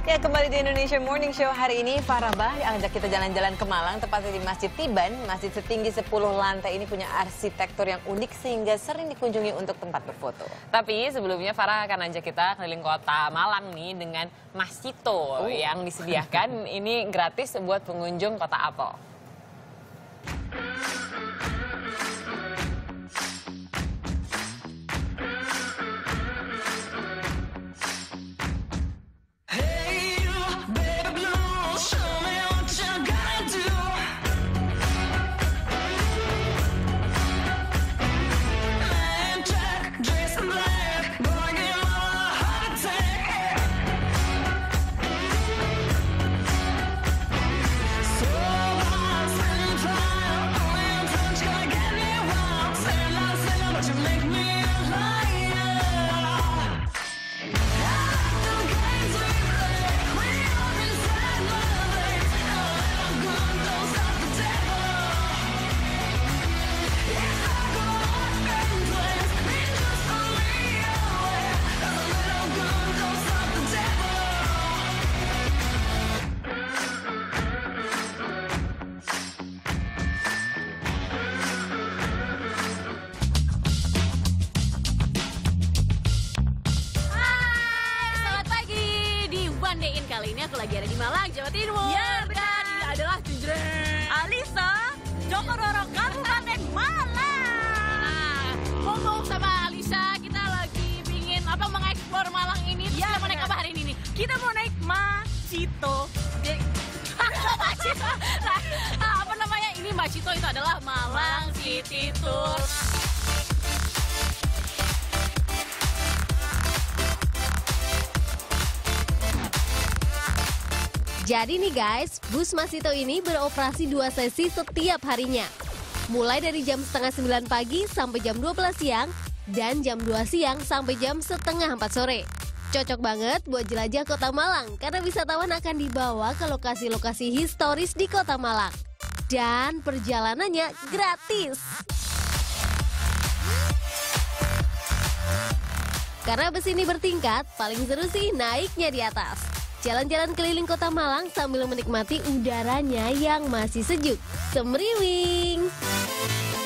Ya, kembali di Indonesia Morning Show hari ini, Farah Bah ajak kita jalan-jalan ke Malang, tepatnya di Masjid Tiban. Masjid setinggi 10 lantai ini punya arsitektur yang unik sehingga sering dikunjungi untuk tempat berfoto. Tapi sebelumnya Farah akan ajak kita keliling kota Malang nih dengan Masjito yang disediakan ini gratis buat pengunjung Kota Apel. Kali ini aku lagi ada di Malang, Jawa Timur. Ya benar, ini adalah Alisa, Joko Roro, Kabupaten Malang. Nah, ngomong sama Alisa, kita lagi pingin mengeksplor Malang ini. Ya, kita mau naik apa hari ini nih? Kita mau naik Masjito. Masjito. Nah, apa namanya? Ini Masjito itu adalah Malang City Tour. Jadi nih guys, bus Masjito ini beroperasi 2 sesi setiap harinya. Mulai dari jam setengah 9 pagi sampai jam 12 siang, dan jam 2 siang sampai jam setengah 4 sore. Cocok banget buat jelajah Kota Malang, karena wisatawan akan dibawa ke lokasi-lokasi historis di Kota Malang. Dan perjalanannya gratis. Karena bus ini bertingkat, paling seru sih naiknya di atas. Jalan-jalan keliling Kota Malang sambil menikmati udaranya yang masih sejuk. Semriwing!